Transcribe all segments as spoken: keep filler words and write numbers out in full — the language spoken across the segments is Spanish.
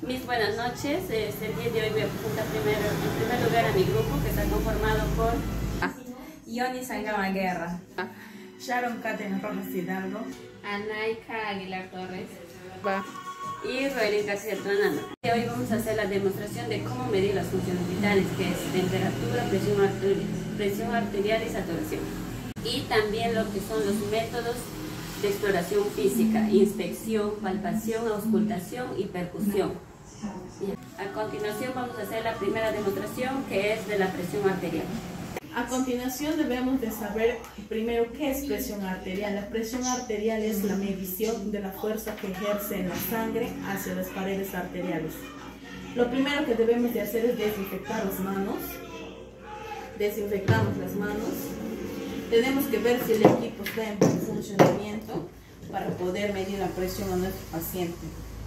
Mis buenas noches. Este, el día de hoy voy a presentar primero, en primer lugar a mi grupo, que está conformado por Yoni Sangama Guerra, Sharon Caten Rojas Hidalgo, Anaika Aguilar Torres y Roelín García Tronano. Hoy vamos a hacer la demostración de cómo medir las funciones vitales, que es temperatura, presión arterial, presión arterial y saturación. Y también lo que son los métodos de exploración física: inspección, palpación, auscultación y percusión. A continuación vamos a hacer la primera demostración, que es de la presión arterial. A continuación debemos de saber primero qué es presión arterial. La presión arterial es la medición de la fuerza que ejerce en la sangre hacia las paredes arteriales. Lo primero que debemos de hacer es desinfectar las manos. Desinfectamos las manos. Tenemos que ver si el equipo está en funcionamiento para poder medir la presión a nuestro paciente.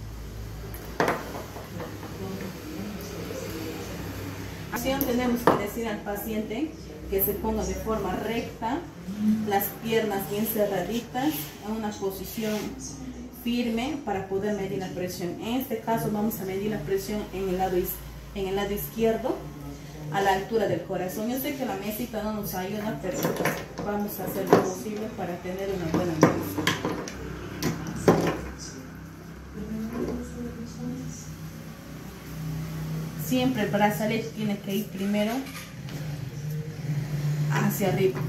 Tenemos que decir al paciente que se ponga de forma recta, las piernas bien cerraditas, en una posición firme para poder medir la presión. En este caso vamos a medir la presión en el lado, en el lado izquierdo, a la altura del corazón. Yo sé que la mesita no nos ayuda, pero vamos a hacer lo posible para tener una buena medición. Siempre el brazalete tiene que ir primero hacia arriba.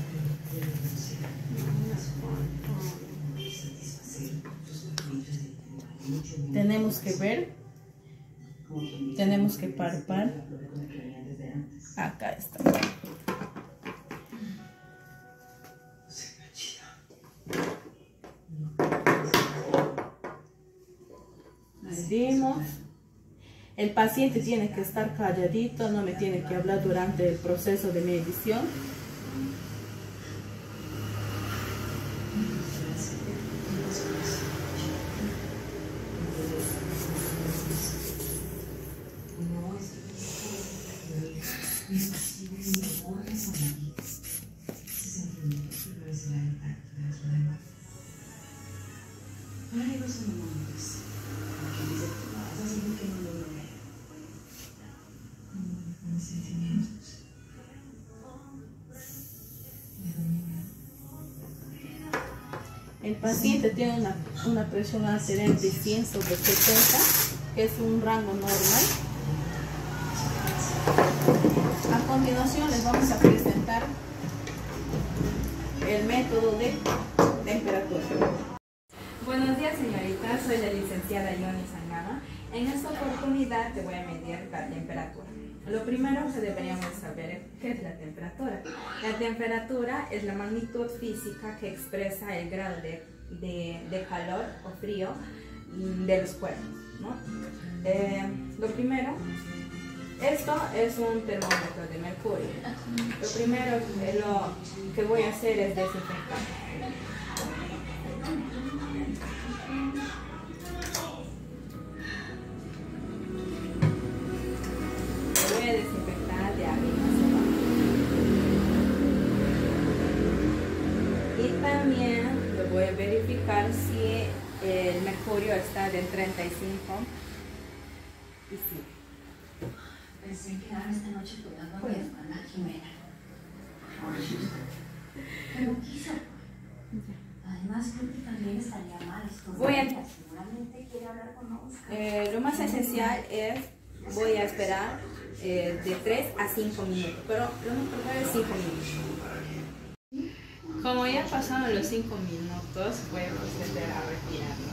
Tenemos que ver, tenemos que palpar. Acá está. Medimos. El paciente tiene que estar calladito, no me tiene que hablar durante el proceso de medición. El paciente tiene una, una presión arterial de cien sobre setenta, que es un rango normal. A continuación les vamos a presentar el método de temperatura. Buenos días, señorita, soy la licenciada Yoni Sangama. En esta oportunidad te voy a medir la temperatura. Lo primero que deberíamos saber es qué es la temperatura. La temperatura es la magnitud física que expresa el grado de, de, de calor o frío de los cuerpos, ¿no? Eh, lo primero, esto es un termómetro de mercurio. Lo primero lo que voy a hacer es desinfectar. Desinfectar de arriba hacia abajo. Y también lo voy a verificar si el mercurio está de treinta y cinco y sí. Pensé en quedarme esta noche cuidando a mi hermana Jimena. Pero quiso. Además, creo que también estaría mal esto. Voy a, seguramente quiere hablar con Oscar. eh, lo más esencial es, voy a esperar Eh, de tres a cinco minutos, pero lo mejor es cinco minutos. Como ya pasaron los cinco minutos, voy a proceder a retirarlo.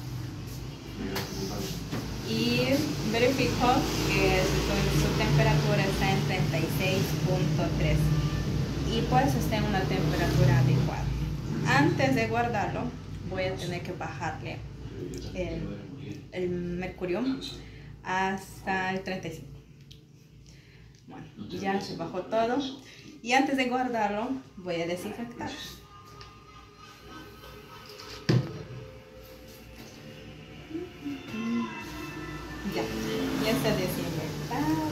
Y verifico que su, su temperatura está en treinta y seis punto tres y pues está en una temperatura adecuada. Antes de guardarlo, voy a tener que bajarle el, el mercurio hasta el treinta y cinco. Bueno, ya se bajó todo y antes de guardarlo voy a desinfectar. Ya, ya está desinfectado.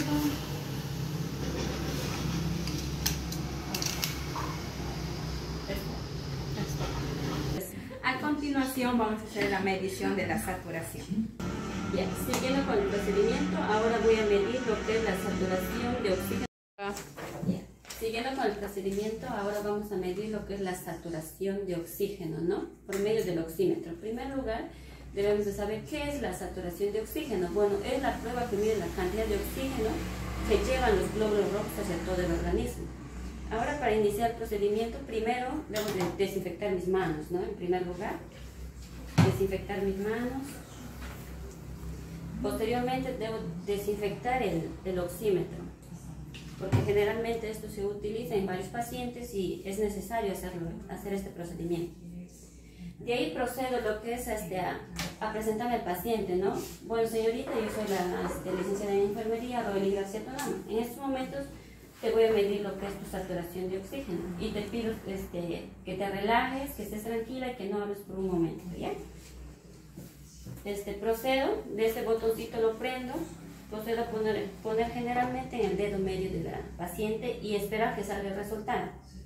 A continuación vamos a hacer la medición de la saturación. Bien, siguiendo con el procedimiento, ahora voy a medir lo que es la saturación de oxígeno. Bien, siguiendo con el procedimiento, ahora vamos a medir lo que es la saturación de oxígeno, ¿no? Por medio del oxímetro. En primer lugar, debemos de saber qué es la saturación de oxígeno. Bueno, es la prueba que mide la cantidad de oxígeno que llevan los glóbulos rojos hacia todo el organismo. Ahora, para iniciar el procedimiento, primero debo de desinfectar mis manos, ¿no? En primer lugar, desinfectar mis manos. Posteriormente debo desinfectar el, el oxímetro, porque generalmente esto se utiliza en varios pacientes y es necesario hacerlo, hacer este procedimiento. De ahí procedo lo que es este, a, a presentarme al paciente, ¿no? Bueno, señorita, yo soy la este, licenciada en enfermería, Roely García Tolama. En estos momentos te voy a medir lo que es tu saturación de oxígeno y te pido este, que te relajes, que estés tranquila y que no hables por un momento, ¿ya? Este, procedo, de este botoncito lo prendo, procedo a poner, poner generalmente en el dedo medio de la paciente y esperar que salga el resultado.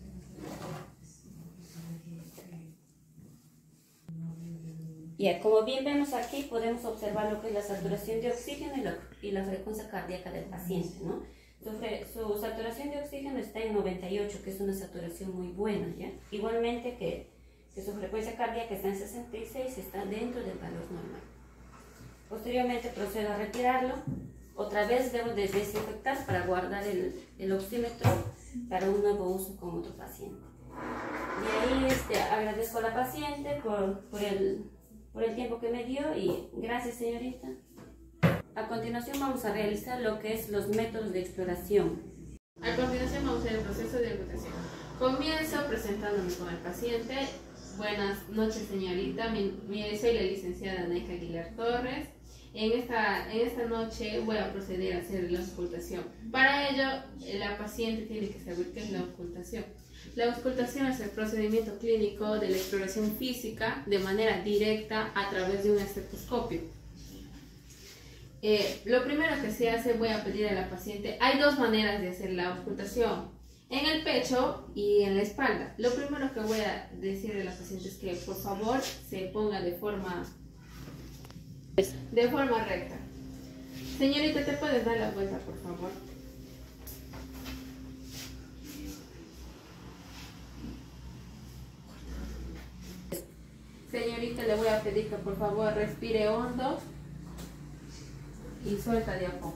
Y como bien vemos aquí, podemos observar lo que es la saturación de oxígeno y la, y la frecuencia cardíaca del paciente, ¿no? Su, su saturación de oxígeno está en noventa y ocho, que es una saturación muy buena, ¿ya? Igualmente que, que su frecuencia cardíaca está en sesenta y seis, está dentro del valor normal. Posteriormente procedo a retirarlo. Otra vez debo de desinfectar para guardar el, el oxímetro para un nuevo uso con otro paciente. Y ahí este, agradezco a la paciente por, por, el, por el tiempo que me dio y gracias, señorita. A continuación vamos a realizar lo que es los métodos de exploración. A continuación vamos a hacer el proceso de agrupación. Comienzo presentándome con el paciente. Buenas noches, señorita. Mi, mi, soy la licenciada Neika Aguilar Torres. En esta, en esta noche voy a proceder a hacer la auscultación. Para ello, la paciente tiene que saber qué es la auscultación. La auscultación es el procedimiento clínico de la exploración física de manera directa a través de un estetoscopio. Eh, lo primero que se hace, voy a pedir a la paciente, hay dos maneras de hacer la auscultación, en el pecho y en la espalda. Lo primero que voy a decirle a la paciente es que por favor se ponga de forma, de forma recta. Señorita, ¿te puedes dar la vuelta, por favor? Señorita, le voy a pedir que por favor respire hondo y suelta de a poco.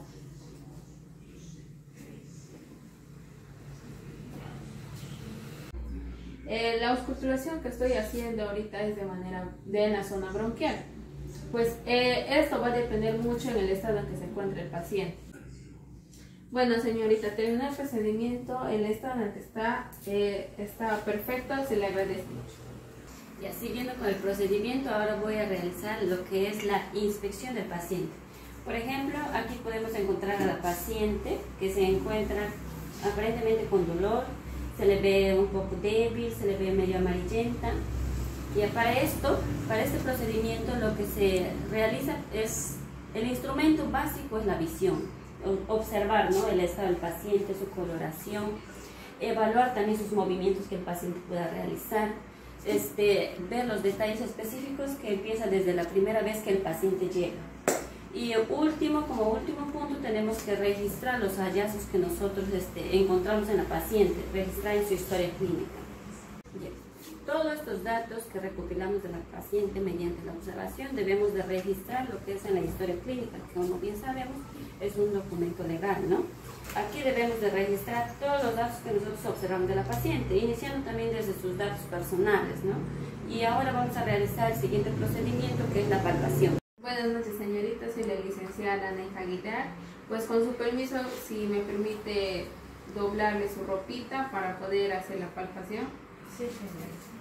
Eh, la auscultación que estoy haciendo ahorita es de manera de la zona bronquial. Pues eh, esto va a depender mucho en el estado en que se encuentra el paciente. Bueno, señorita, terminó el procedimiento, el estado en el que está, eh, está perfecto, se le agradece mucho. Ya siguiendo con el procedimiento, ahora voy a realizar lo que es la inspección del paciente. Por ejemplo, aquí podemos encontrar a la paciente que se encuentra aparentemente con dolor, se le ve un poco débil, se le ve medio amarillenta. Y para esto, para este procedimiento, lo que se realiza es, el instrumento básico es la visión, observar, ¿no?, el estado del paciente, su coloración, evaluar también sus movimientos que el paciente pueda realizar, este, ver los detalles específicos que empieza desde la primera vez que el paciente llega. Y último, como último punto, tenemos que registrar los hallazgos que nosotros este, encontramos en la paciente, registrar en su historia clínica. Bien. Todos estos datos que recopilamos de la paciente mediante la observación debemos de registrar lo que es en la historia clínica, que como bien sabemos es un documento legal, ¿no? Aquí debemos de registrar todos los datos que nosotros observamos de la paciente, iniciando también desde sus datos personales, ¿no? Y ahora vamos a realizar el siguiente procedimiento, que es la palpación. Buenas noches, señorita, soy la licenciada Neika Aguilar. Pues con su permiso, si me permite doblarle su ropita para poder hacer la palpación. Sí, señorita.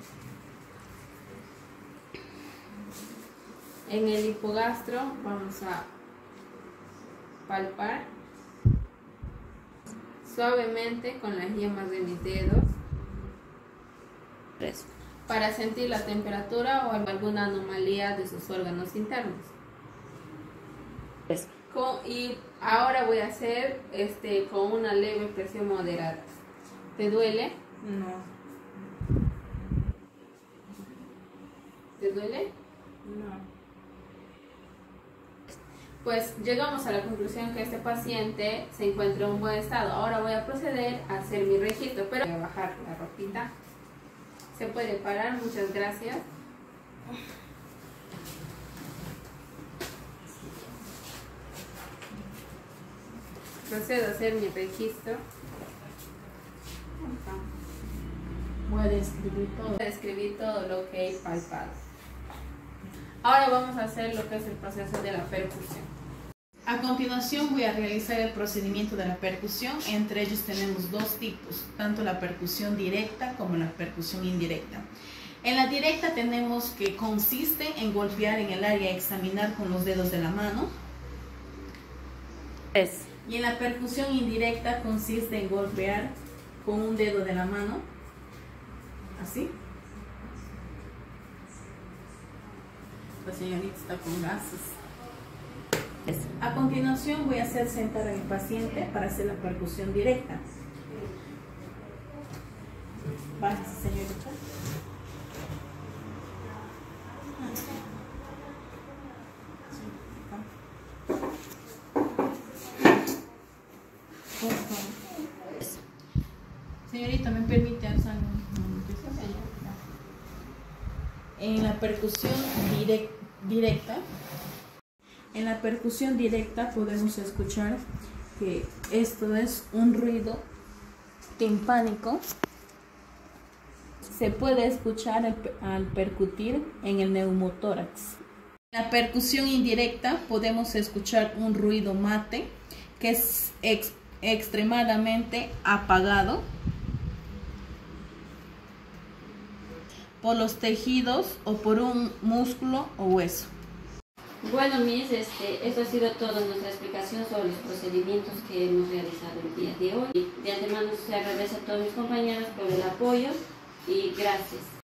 En el hipogastro vamos a palpar suavemente con las yemas de mis dedos para sentir la temperatura o alguna anomalía de sus órganos internos. Con, y ahora voy a hacer este con una leve presión moderada. ¿Te duele? No. ¿Te duele? No. Pues llegamos a la conclusión que este paciente se encuentra en un buen estado. Ahora voy a proceder a hacer mi registro, pero voy a bajar la ropita. Se puede parar, muchas gracias. Procedo a hacer mi registro. Voy a describir todo. Voy a describir todo lo que he palpado. Ahora vamos a hacer lo que es el proceso de la percusión. A continuación voy a realizar el procedimiento de la percusión. Entre ellos tenemos dos tipos, tanto la percusión directa como la percusión indirecta. En la directa tenemos que consiste en golpear en el área a examinar con los dedos de la mano. Es. Y en la percusión indirecta consiste en golpear con un dedo de la mano, así. La señorita está con gases. Es. A continuación voy a hacer sentar a mi paciente para hacer la percusión directa. Bájese, señorita. Señorita, ¿me permite alzar un momento? En la percusión direct, directa, en la percusión directa podemos escuchar que esto es un ruido timpánico. Se puede escuchar al, al percutir en el neumotórax. En la percusión indirecta podemos escuchar un ruido mate que es ex, extremadamente apagado por los tejidos o por un músculo o hueso. Bueno, Miss, este, esto ha sido toda nuestra explicación sobre los procedimientos que hemos realizado el día de hoy. De antemano se agradece a todos mis compañeros por el apoyo y gracias.